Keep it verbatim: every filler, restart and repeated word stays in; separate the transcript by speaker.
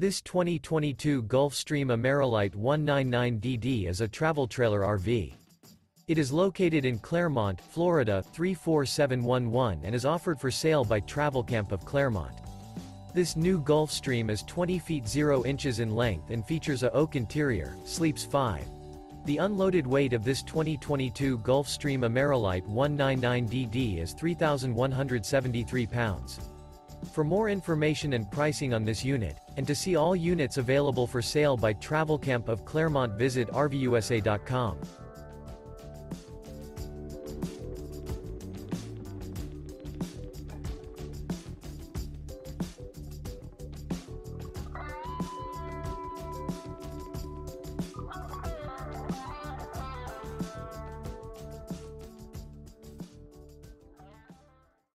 Speaker 1: This twenty twenty-two Gulf Stream AMERILITE one ninety-nine D D is a travel trailer R V. It is located in Clermont, Florida three four seven one one and is offered for sale by Travelcamp of Clermont. This new Gulf Stream is twenty feet zero inches in length and features a oak interior, sleeps five. The unloaded weight of this twenty twenty-two Gulf Stream AMERILITE one ninety-nine D D is three thousand one hundred seventy-three pounds. For more information and pricing on this unit, and to see all units available for sale by Travelcamp of Clermont, visit R V U S A dot com.